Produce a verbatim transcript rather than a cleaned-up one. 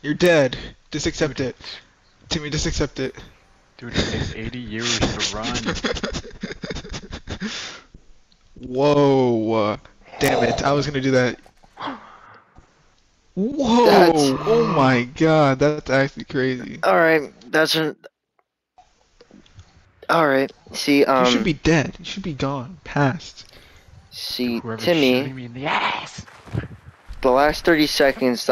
You're dead. Just accept Dude, it. Timmy, just accept it. dude, it takes eighty years to run. Whoa. Damn it. I was gonna do that. That's Whoa. Oh my god. That's actually crazy. all right. That's an all right. See, You should um, be dead. You should be gone. Past. Dude, see, whoever's shooting Timmy. me in the ass. The last thirty seconds.